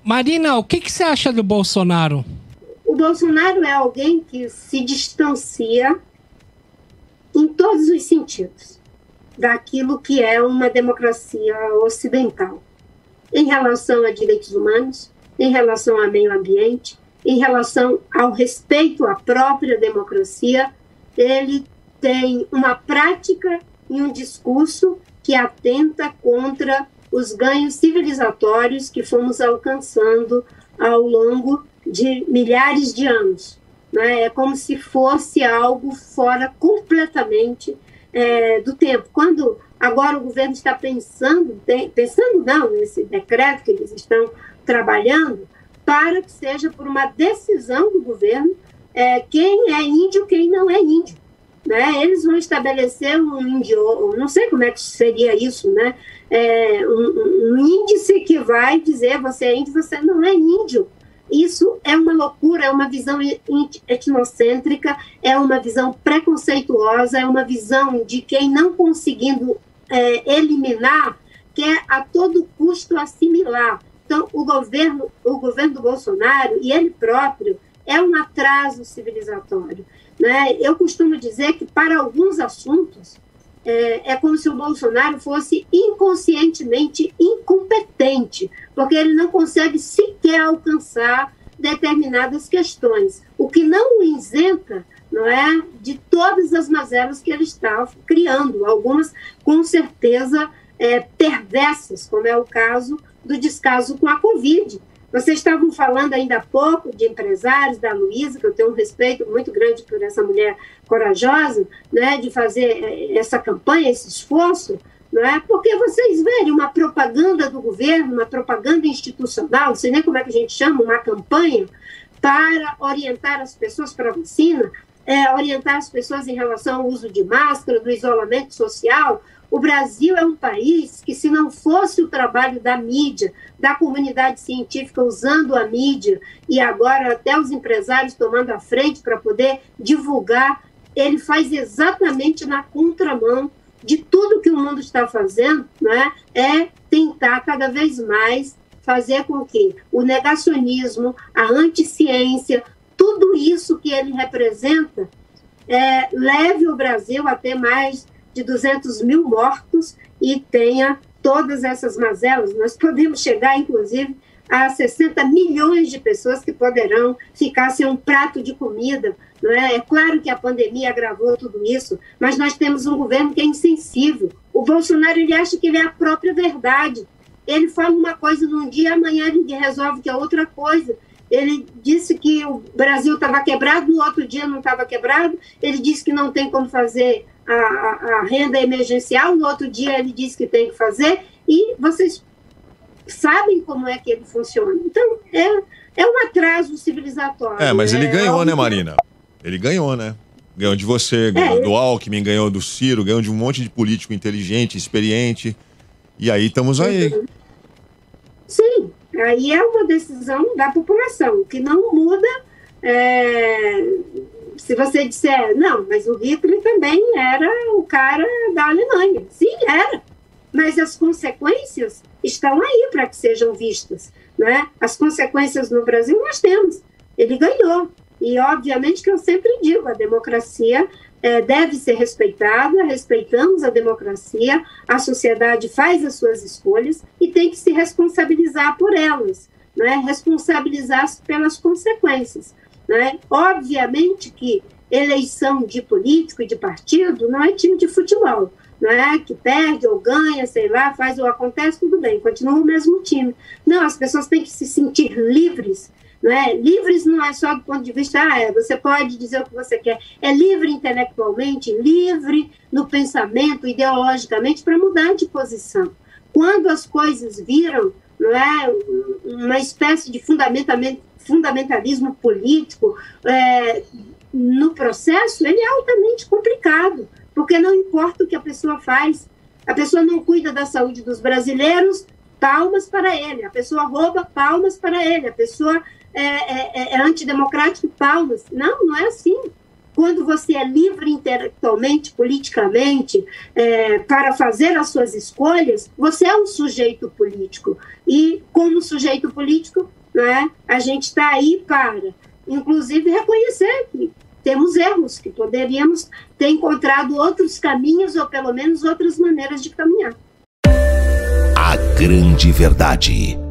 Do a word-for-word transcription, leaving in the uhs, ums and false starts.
Marina, o que, que você acha do Bolsonaro? O Bolsonaro é alguém que se distancia em todos os sentidos daquilo que é uma democracia ocidental, em relação a direitos humanos, em relação ao meio ambiente, em relação ao respeito à própria democracia. Ele tem uma prática e um discurso que atenta contra os ganhos civilizatórios que fomos alcançando ao longo de milhares de anos. Né? É como se fosse algo fora completamente é, do tempo. Quando agora o governo está pensando, tem, pensando não, nesse decreto que eles estão trabalhando, para que seja por uma decisão do governo é, quem é índio e quem não é índio. Né? Eles vão estabelecer um índio, não sei como é que seria isso, né? É, um, um índice que vai dizer você é índio, você não é índio. Isso é uma loucura, é uma visão etnocêntrica, é uma visão preconceituosa, é uma visão de quem não conseguindo é, eliminar, quer a todo custo assimilar. Então, o governo, o governo do Bolsonaro e ele próprio é um atraso civilizatório. Né? Eu costumo dizer que, para alguns assuntos, é, é como se o Bolsonaro fosse inconscientemente incompetente, porque ele não consegue sequer alcançar determinadas questões, o que não o isenta, não é, de todas as mazelas que ele está criando, algumas, com certeza, é, perversas, como é o caso do descaso com a Covid. Vocês estavam falando ainda há pouco de empresários, da Luísa, que eu tenho um respeito muito grande por essa mulher corajosa, né, de fazer essa campanha, esse esforço, não é? Porque vocês verem uma propaganda do governo, uma propaganda institucional, não sei nem como é que a gente chama, uma campanha para orientar as pessoas para a vacina, é, orientar as pessoas em relação ao uso de máscara, do isolamento social. O Brasil é um país que, se não fosse o trabalho da mídia, da comunidade científica usando a mídia, e agora até os empresários tomando a frente para poder divulgar, ele faz exatamente na contramão de tudo que o mundo está fazendo, né? É tentar cada vez mais fazer com que o negacionismo, a anticiência, tudo isso que ele representa, é, leve o Brasil a ter mais de duzentos mil mortos e tenha todas essas mazelas. Nós podemos chegar, inclusive, a sessenta milhões de pessoas que poderão ficar sem um prato de comida. Não é? É claro que a pandemia agravou tudo isso, mas nós temos um governo que é insensível. O Bolsonaro, ele acha que ele é a própria verdade. Ele fala uma coisa num dia, amanhã ele resolve que é outra coisa. Ele disse que o Brasil estava quebrado, no outro dia não estava quebrado. Ele disse que não tem como fazer a, a, a renda emergencial, no outro dia ele disse que tem que fazer, e vocês sabem como é que ele funciona. Então, é, é um atraso civilizatório. É, mas né? ele ganhou, é né, Marina? Ele ganhou, né? Ganhou de você, ganhou é, do Alckmin, ganhou do Ciro, ganhou de um monte de político inteligente, experiente. E aí estamos aí. Sim, aí é uma decisão da população, que não muda. É, se você disser, não, mas o Hitler também era o cara da Alemanha. Sim, era. Mas as consequências estão aí para que sejam vistas. Né? As consequências no Brasil nós temos. Ele ganhou. E, obviamente, que eu sempre digo, a democracia é, deve ser respeitada, respeitamos a democracia, a sociedade faz as suas escolhas e tem que se responsabilizar por elas, né? Responsabilizar pelas consequências. Né? Obviamente que eleição de político e de partido não é time de futebol, né? Que perde ou ganha, sei lá, faz ou acontece, tudo bem, continua o mesmo time. Não, as pessoas têm que se sentir livres. Não é? Livres não é só do ponto de vista, ah, é, você pode dizer o que você quer, é livre intelectualmente, livre no pensamento, ideologicamente, para mudar de posição. Quando as coisas viram, não é, uma espécie de fundamentalismo político é, no processo, ele é altamente complicado, porque não importa o que a pessoa faz, a pessoa não cuida da saúde dos brasileiros, palmas para ele, a pessoa rouba, palmas para ele, a pessoa É, é, é antidemocrático, palmas. Não, não é assim. quando você é livre intelectualmente, politicamente, é, para fazer as suas escolhas, você é um sujeito político. E, como sujeito político, né, a gente está aí para, inclusive, reconhecer que temos erros, que poderíamos ter encontrado outros caminhos ou, pelo menos, outras maneiras de caminhar. A grande verdade.